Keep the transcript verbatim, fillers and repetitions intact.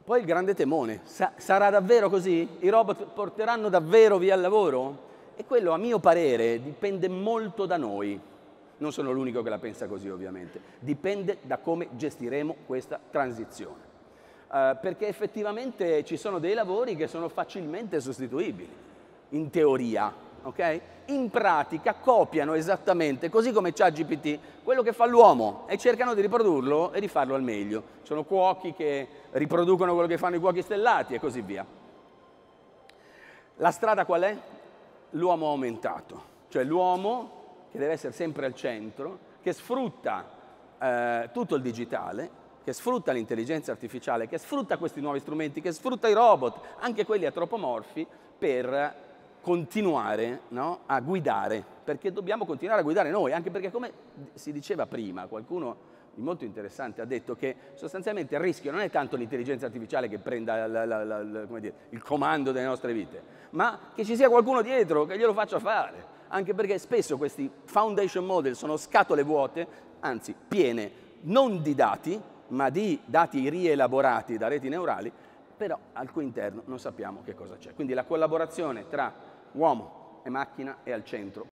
Poi il grande temone, Sa sarà davvero così? I robot porteranno davvero via il lavoro? E quello, a mio parere, dipende molto da noi. Non sono l'unico che la pensa così, ovviamente. Dipende da come gestiremo questa transizione. Uh, perché effettivamente ci sono dei lavori che sono facilmente sostituibili, in teoria, ok? In pratica copiano esattamente, così come ChatGPT, quello che fa l'uomo e cercano di riprodurlo e di farlo al meglio. Sono cuochi che riproducono quello che fanno i cuochi stellati e così via. La strada qual è? L'uomo aumentato, cioè l'uomo che deve essere sempre al centro, che sfrutta eh, tutto il digitale, che sfrutta l'intelligenza artificiale, che sfrutta questi nuovi strumenti, che sfrutta i robot, anche quelli antropomorfi, per continuare, no, a guidare, perché dobbiamo continuare a guidare noi, anche perché, come si diceva prima, qualcuno di molto interessante ha detto che sostanzialmente il rischio non è tanto l'intelligenza artificiale che prenda la, la, la, la, come dire, il comando delle nostre vite, ma che ci sia qualcuno dietro che glielo faccia fare, anche perché spesso questi foundation model sono scatole vuote, anzi piene non di dati, ma di dati rielaborati da reti neurali, però al cui interno non sappiamo che cosa c'è. Quindi la collaborazione tra uomo e macchina è al centro